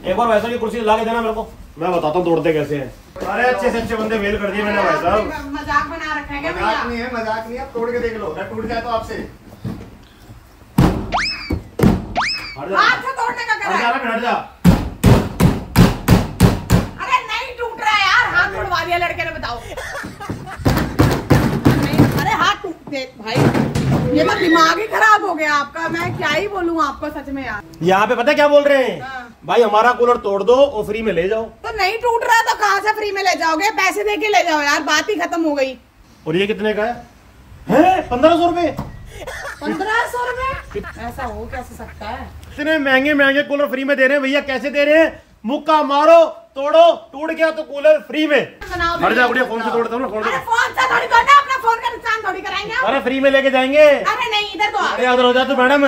एक बार वैसा की कुर्सी ला के देना मेरे को, मैं बताता हूँ तोड़ते कैसे हैं। अरे अच्छे से अच्छे बंदे मेल कर दिए मैंने भाई साहब। मजाक बना रखा है क्या? मजाक नहीं है, मजाक नहीं है। आप तोड़ के देख लो, अगर टूट जाए तो आपसे हाथ से तोड़ने का करा है। हट जा। अरे नहीं टूट रहा है यार, हाथ तोड़वा दिया लड़के ने, बताओ। अरे हाथ टूट दे भाई, ये तो दिमाग ही खराब हो गया आपका। मैं क्या ही बोलूँ आपको सच में यार। यहाँ पे पता क्या बोल रहे हैं? हाँ। भाई हमारा कूलर तोड़ दो और फ्री में ले जाओ। तो नहीं टूट रहा तो कहाँ से फ्री में ले जाओगे? पैसे दे के ले जाओ यार, बात ही खत्म हो गई। और ये कितने का है? 1500 रुपए। 1500 रुपए? ऐसा हो कैसे सकता है? इतने महंगे महंगे कूलर फ्री में दे रहे हैं भैया, कैसे दे रहे हैं? मुक्का मारो, तोड़ो, टूट गया तो कूलर फ्री में। हट जा बढ़िया, फोन से तोड़ता हूँ ना। अरे फोन से थोड़ी तोड़ना, अपना फोन का नुकसान थोड़ी कराएंगे हम। अरे फ्री में लेके जाएंगे। अरे नहीं, इधर तो आ। अरे उधर हो जा तू मैडम।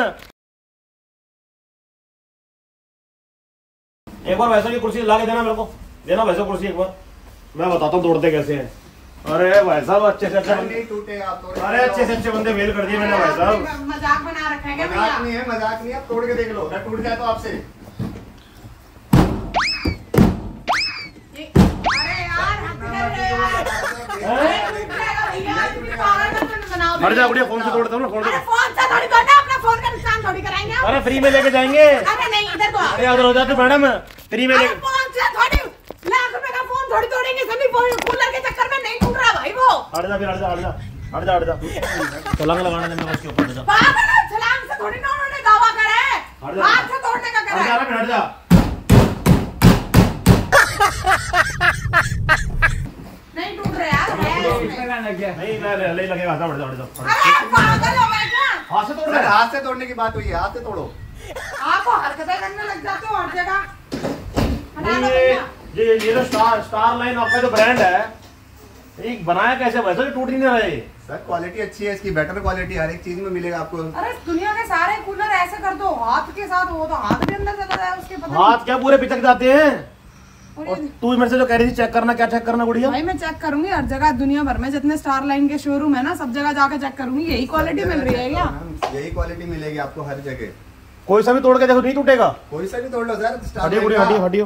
एक बार वैसा की कुर्सी ला के देना मेरे को, देना वैसा कुर्सी एक बार, मैं बताता हूँ तोड़ते कैसे हैं। अरे भाई साहब अच्छे से अच्छे नहीं टूटेगा। आप तोड़ अरे अच्छे से अच्छे बंदे मेल कर दिए मैंने भाई साहब। मजाक बना रखा है क्या? मजाक नहीं है, मजाक नहीं है। आप तोड़ के देख लो, अगर टूट जाए तो आपसे अरे यार हद कर रहे हो यार। हट जा बढ़िया, फोन से तोड़ता हूँ ना। अरे फोन से थोड़ी तोड़ना, अपना फोन का नुकसान थोड़ी कराएंगे हम। अरे फ्री में लेके जाएंगे। अरे नहीं, इधर तो आ। अरे उधर हो जा तू मैडम, फ्री में अरे लेके। फोन से थोड़ी, लाख रुपए का फोन थोड़ी तोड़ेंगे। सभी कूलर के चक्कर में नहीं टूट रहा भाई वो। हट जा फिर, हट जा हट जा हट जा हट जा। छलांग लगाना देना उसके ऊपर। हट जा पागल है, छलांग से थोड़ी ना उन्होंने दावा करा है, हट जा। हाथ से तोड़ने का करा है। हट जा। नहीं टूट रहा यार, नहीं नहीं लगेगा। हट जा हट जा। अरे पागल हो गए क्या? हाथ से तोड़ सर, रहा है। हाथ से तोड़ने की बात हुई है, हाथ से तोड़ो। आपको हरकतें करने लग जाते हो हर जगह। हटा लो ये भैया। ये जो स्टार लाइन आपका जो ब्रांड है, ये बनाया कैसे? वैसे भी टूट ही नहीं रहा है। सर क्वालिटी अच्छी है इसकी, बेटर क्वालिटी हर एक चीज में मिलेगा आपको। अरे दुनिया के सारे कूलर ऐसे कर दो हाथ के साथ, वो तो हाथ के अंदर चला जाए उसके, पता हाथ क्या पूरे पिचक जाते हैं। नहीं। और तू मेरे से जो कह रही थी चेक करना, क्या चेक करना गुड़िया? भाई मैं चेक करूंगी हर जगह, दुनिया भर में जितने स्टार लाइन के शोरूम है ना, सब जगह जाके चेक करूंगी। यही क्वालिटी मिल रही है क्या? यही क्वालिटी मिलेगी आपको हर जगह। कोई सा भी तोड़ के देखो, नहीं टूटेगा। कोई सा भी तोड़ लो सर। स्टार हटियो लाइन गुड़िया, का- हटियो।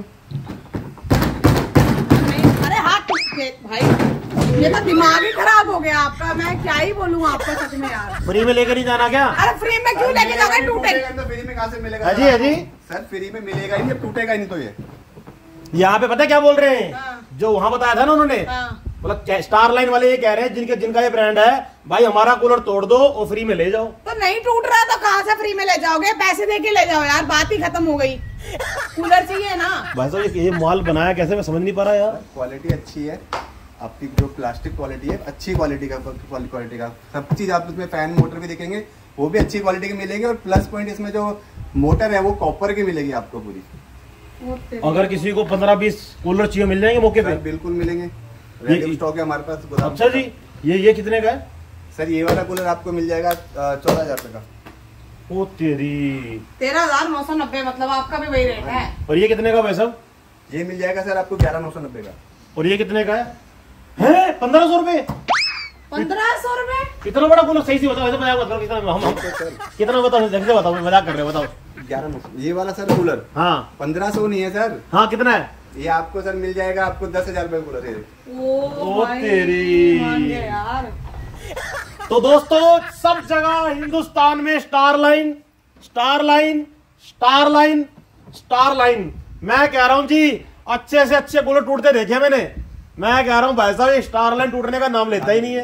नहीं, अरे हाथ टूट गए भाई, ये तो दिमाग ही खराब हो गया आपका। मैं क्या ही बोलूँ आपको सच में यार। फ्री में लेकर नहीं जाना क्या? अरे फ्री में क्यों लेके जाओगे? टूटे तो फ्री में कहाँ से मिलेगा? अजी अजी सर फ्री में मिलेगा ही नहीं, अब टूटेगा ही नहीं। तो ये यहाँ पे पता क्या बोल रहे हैं? हाँ। जो वहां बताया था ना उन्होंने, हाँ। मतलब स्टार लाइन वाले ये कह रहे हैं जिनका ये ब्रांड है, भाई हमारा कूलर तोड़ दो और फ्री में ले जाओ। तो नहीं टूट रहा तो कहाँ से फ्री में ले जाओगे? पैसे दे के ले जाओ यार, बात ही खत्म हो गई। कूलर चाहिए ना भाई साहब ये माल बनाया कैसे, मैं समझ नहीं पा रहा यार। क्वालिटी अच्छी है आपकी, जो प्लास्टिक क्वालिटी है अच्छी क्वालिटी का, क्वालिटी का सब चीज आप इसमें फैन मोटर भी देखेंगे वो भी अच्छी क्वालिटी के मिलेंगे। और प्लस पॉइंट इसमें जो मोटर है वो कॉपर की मिलेगी आपको पूरी। अगर किसी को 15-20 कूलर चाहिए मिल जाएंगे मौके पे? सर बिल्कुल मिलेंगे, रेडी स्टॉक है हमारे पास गोदाम। अच्छा जी, ये कितने का है? सर ये वाला कूलर आपको मिल जाएगा 14,000 रुपए का। ओ तेरी, 13,990, मतलब आपका भी वही रेट है। और ये कितने का भाई साहब? ये मिल जाएगा सर आपको 11,990 का। और ये कितने का है? 1500 रुपए। 1500 रुपए? इतना बड़ा कूलर? सही से बताओ, ऐसे मजाक मत करो। कितना हम कितना बताओ, ढंग से बताओ, मजाक कर रहे हो, बताओ। 11,900 ये वाला सर कूलर। हाँ 1500 नहीं है सर, हाँ कितना है? ये आपको सर मिल जाएगा आपको 10,000 रुपए कूलर है। ओ भाई, तेरी। मान गए यार। तो दोस्तों सब जगह हिंदुस्तान में star line, star line, star line, star line. मैं कह रहा हूं जी, अच्छे से अच्छे कूलर टूटते देखे मैंने। मैं कह रहा हूं भाई साहब स्टार लाइन टूटने का नाम लेता ही नहीं है।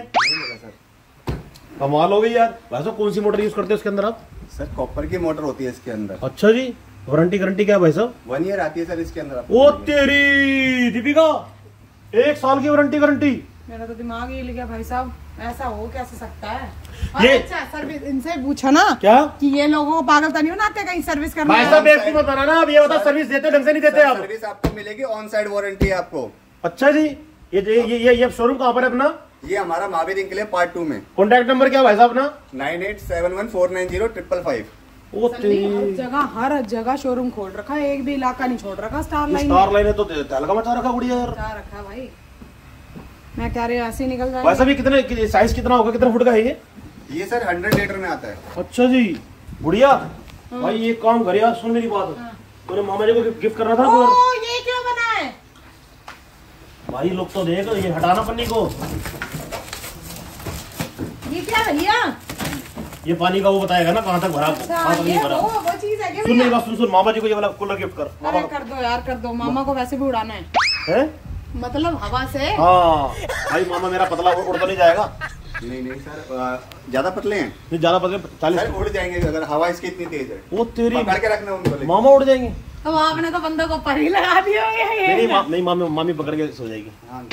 कमाल हो गई यार। भाई साहब कौन सी मोटर यूज करते हो इसके अंदर आप? सर कॉपर की मोटर होती है इसके अंदर। अच्छा जी, वारंटी गारंटी क्या है भाई साहब? 1 ईयर आती है सर इसके अंदर आपको। ओ तेरी दीपिका, 1 साल की वारंटी गारंटी। मेरा तो दिमाग ही हिल गया भाई साहब, ऐसा हो कैसे सकता है? ये- अच्छा सर्विस इनसे पूछा ना क्या कि ये लोगों को पागल तो नहीं बनाते कहीं सर्विस करने? भाई साहब बेवकूफ मत बनाना। अब ये बता, सर्विस देते हो ढंग से नहीं देते आप? सर्विस आपको मिलेगी, ऑन साइड वारंटी है आपको। अच्छा जी, ये शोरूम कहाँ पर है अपना? ये हमारा महावीर इंक है पार्ट 2 में। कॉन्टैक्ट नंबर क्या भाई साहब अपना? 9871490555। ओ तेरी, हर जगह शोरूम खोल रखा है, एक भी इलाका नहीं छोड़ रखा स्टार लाइन स्टार लाइन है तो तहलका मचा रखा गुड़िया यार। जा रखा है भाई। मैं कह रही हूँ ऐसे ही निकल जाए। वैसे भी कितने साइज कितना होगा, कितना फुट का है ये? ये सर 100 लीटर में आता है। अच्छा जी गुड़िया, भाई ये काम कर यार, सुन मेरी बात। तूने मामा जी को गिफ्ट करना था ओ, कूलर। ये क्यों बना है? भाई लोग तो देख, ये हटाना पन्नी को। ये क्या भैया? ये पानी का वो बताएगा ना कहाँ तक भरा, अच्छा, कहाँ तक ये नहीं भरा। वो चीज है क्या सुन मेरी भैया? बात, सुन मामा जी को ये वाला कूलर गिफ्ट कर। अरे कर दो यार, कर दो। मामा को वैसे भी उड़ाना है, हैं? मतलब हवा से। हाँ भाई, मामा मेरा पतला उड़ तो नहीं जाएगा। नहीं सर, ज्यादा पतले हैं। नहीं ज्यादा पतले, 40 सर उड़ जाएंगे अगर हवा इसकी इतनी तेज है। वो तेरी पकड़ के रखना उनको लेकिन। मामा उड़ जाएंगे। अब आपने तो बंदे को पर ही लगा दिया है नहीं नहीं मामी मामी पकड़ के सो जाएगी। हाँ।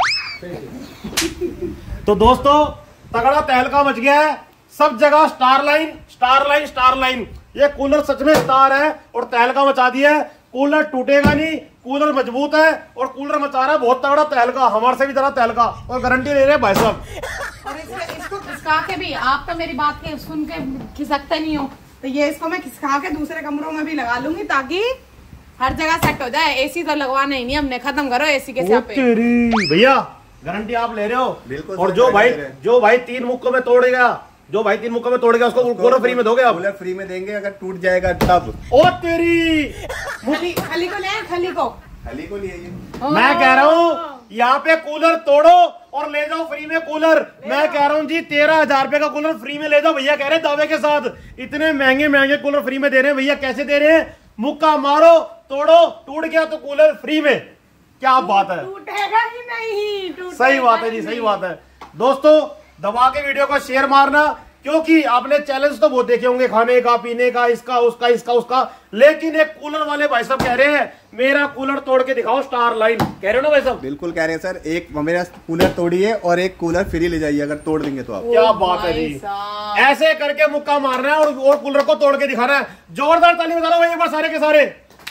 तो दोस्तों तगड़ा तहलका मच गया है सब जगह। Star line star line star line, ये कूलर सच में स्टार है और तहलका मचा दिया है। कूलर टूटेगा नहीं, कूलर मजबूत है और कूलर मचा रहा है बहुत तगड़ा तहलका, हमारे से भी तरह तहलका, और गारंटी ले रहे हैं भाई साहब। और इसको खिसका के भी, आप तो मेरी बात के सुन के खिसकते नहीं हो, तो ये इसको मैं खिसका के दूसरे कमरों में भी लगा लूंगी ताकि हर जगह सेट हो जाए। एसी तो लगवाना ही नहीं हमने, खत्म करो एसी के साथ। भैया गारंटी आप ले रहे हो बिल्कुल। और जो भाई 3 मुक्कों में तोड़ेगा, उसको कूलर फ्री में दोगे आप? कूलर फ्री में देंगे अगर टूट जाएगा तब। ओ तेरी खली को ले, खली को लिए मैं कह रहा हूँ यहाँ पे कूलर तोड़ो और ले जाओ फ्री में कूलर। मैं कह रहा हूँ जी 13,000 रुपए का कूलर फ्री में ले जाओ। भैया कह रहे हैं दावे के साथ, इतने महंगे महंगे कूलर फ्री में दे रहे हैं। भैया कैसे दे रहे हैं? मुक्का मारो, तोड़ो, टूट गया तो कूलर फ्री में। क्या बात है, टूटेगा ही नहीं, टूटेगा। सही बात है जी, सही बात है। दोस्तों दबा के वीडियो को शेयर मारना, क्योंकि आपने चैलेंज तो बहुत देखे होंगे, खाने का, पीने का, इसका उसका, लेकिन एक कूलर वाले भाई साहब कह रहे हैं मेरा कूलर तोड़ के दिखाओ स्टार लाइन। कह रहे हो ना भाई साहब? बिल्कुल कह रहे हैं सर, एक मेरा कूलर तोड़िए और एक कूलर फ्री ले जाइए अगर तोड़ देंगे तो आप। क्या बात है जी, ऐसे करके मुक्का मारना है और कूलर को तोड़ के दिखाना है। जोरदार ताली बजा लो भाई एक बार सारे के सारे।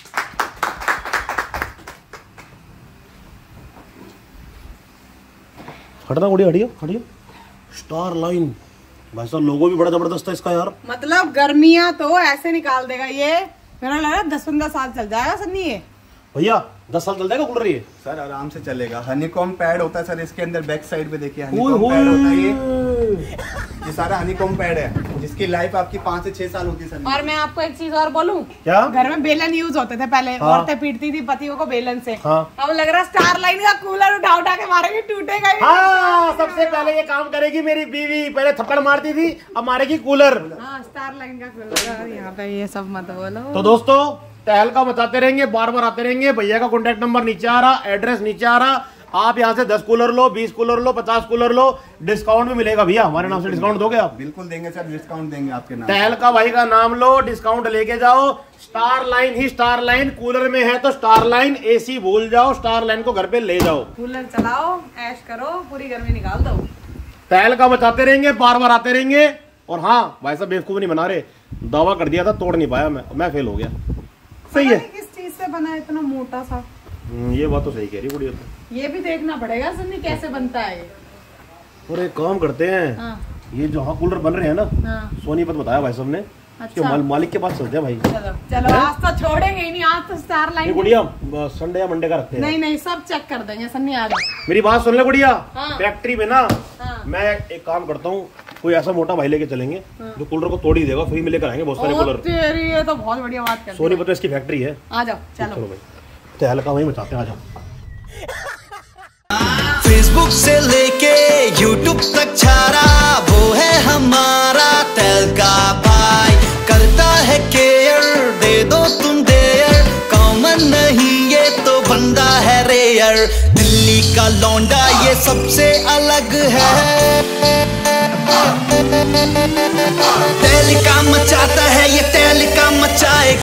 हटना गुड़िया, हटियो। स्टार लाइन भाई साहब, लोगो भी बड़ा जबरदस्त है इसका यार। मतलब गर्मियां तो ऐसे निकाल देगा ये, मेरा लग रहा है 10-15 साल चल जाएगा सन्नी ये। भैया 10 साल चल जाएगा कूलर ये? सर आराम से चलेगा। हनीकॉम पैड होता है सर इसके अंदर, बैक साइड पे देखिए हनीकॉम पैड होता है। ये सारा हनीकॉम पैड है जिसकी लाइफ आपकी 5 से 6 साल होती है सर। और मैं आपको एक चीज और बोलूं, क्या? घर में बेलन यूज होते थे पहले। हाँ। औरतें पीटती थी पतियों को बेलन से। हाँ। अब लग रहा है स्टार लाइन का कूलर उठा के मारेगी, टूटेगा ही। हाँ, सबसे पहले ये काम करेगी मेरी बीवी। पहले थप्पड़ मारती थी, अब मारेगी कूलर। हाँ, स्टार लाइन का कूलर। यहाँ पे ये सब मत बोलो। तो दोस्तों तहलका मचाते रहेंगे, बार बार आते रहेंगे। भैया का कॉन्टेक्ट नंबर नीचे आ रहा, एड्रेस नीचे आ रहा। आप यहाँ से 10 कूलर लो, 20 कूलर लो, 50 कूलर लो, डिस्काउंट भी मिलेगा। भैया हमारे नाम से डिस्काउंट दोगे आप? बिल्कुल देंगे सर, डिस्काउंट देंगे आपके नाम। तहलका भाई का नाम लो, डिस्काउंट लेके जाओ। स्टार लाइन ही स्टार लाइन, कूलर में है तो स्टार लाइन, एसी भूल जाओ, स्टार लाइन को घर पे ले जाओ। कूलर चलाओ, ऐश करो, पूरी गर्मी निकाल दो। तहलका मचाते रहेंगे, बार बार आते रहेंगे। और हाँ भाई साहब बेवकूफ नहीं बना रहे, दावा कर दिया था, तोड़ नहीं पाया मैं फेल हो गया। सही है। किस चीज से बना है इतना मोटा सा? ये बात तो सही कह रही बुढ़िया तो। ये भी देखना पड़ेगा सन्नी कैसे बनता है ये। और एक काम करते हैं, हाँ। ये जो हाँ कूलर बन रहे हैं ना, हाँ। सोनीपत बताया भाई साहब ने। अच्छा। इसके मालिक के पास चलते हैं भाई। चलो आज तो छोड़ेंगे ही नहीं, आज तो स्टार ये लाइन। गुड़िया संडे या मंडे का रखते हैं। नहीं सब चेक कर देंगे सन्नी, आ जाओ। मेरी बात सुन ले गुड़िया, हाँ। फैक्ट्री में ना हाँ। मैं एक काम करता हूँ, कोई ऐसा मोटा भाई लेके चलेंगे जो कूलर को तोड़ ही देगा, फ्री में लेकर आएंगे बहुत सारे कूलर। तेरी ये तो बहुत बढ़िया बात कर दी। सोनीपत में इसकी फैक्ट्री है। आ जाओ चलो भाई, तहलका वहीं मचाते हैं, आ जाओ। फेसबुक से लेके यूट्यूब तक छारा वो है हमारा तहलका भाई। करता है केयर, दे दो तुम देयर, कॉमन नहीं ये तो बंदा है रेयर। दिल्ली का लौंडा ये सबसे अलग है, तहलका मचाता है ये, तहलका मचाए।